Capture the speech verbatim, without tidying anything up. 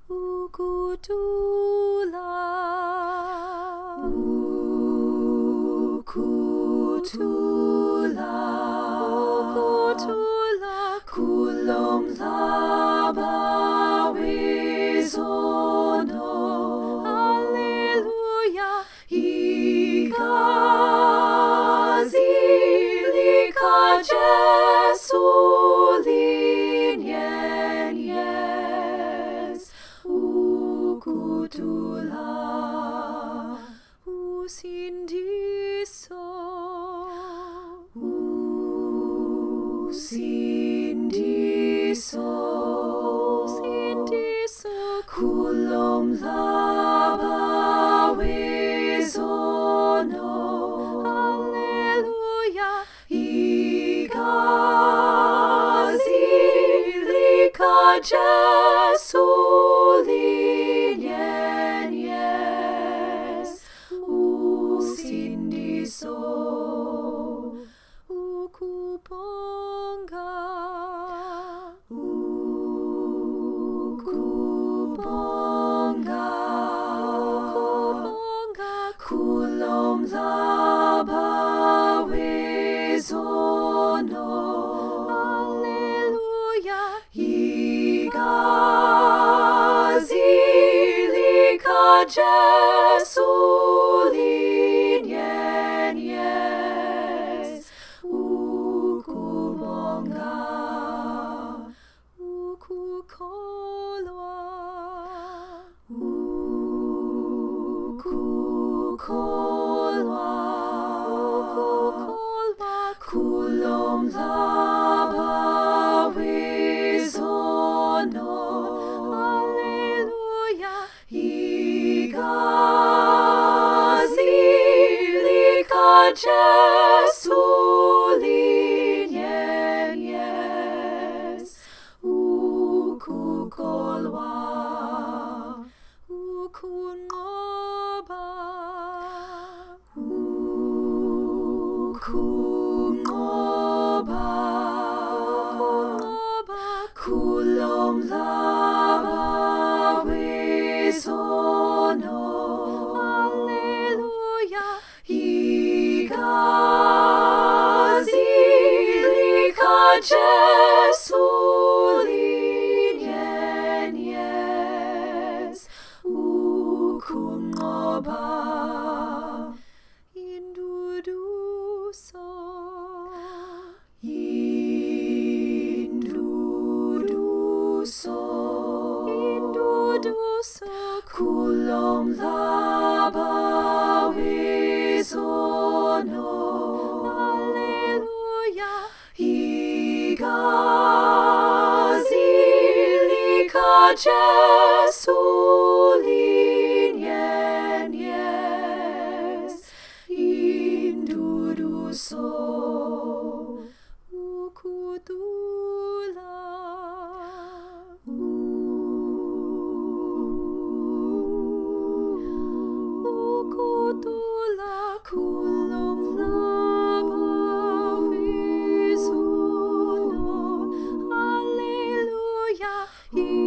Ukuthula, Ukuthula, Ukuthula, kulomhlaba wezono. Hallelujah, Igazi likaJesu linyenyes. Ukuthula, usindiso, usindiso, usindiso, kulomhlaba wezono. Hallelujah, Igazi likaJesu linyenyes. Usindiso, ukubonga, ukubonga, ukubonga, kulomhlaba wezono. Hallelujah, Igazi likaJesu linyenyes. Ukubonga, ukukholwa, ukukholwa, ukukholwa, kulomhlaba wezono. Hallelujah, Igazi likaJesu linyenyes. Ukukholwa, ukunqoba, ukunqoba, ukunqoba, kulomhlaba wezono. Hallelujah, Igazi likaJesu linyenyes. Ukunqoba, induduso, induduso, induduso, kulomhlaba wezono. Hallelujah, Igazi likaJesu linyenyes. Induduso, ukuthula, ukuthula, kulomhlaba wezono. Hallelujah,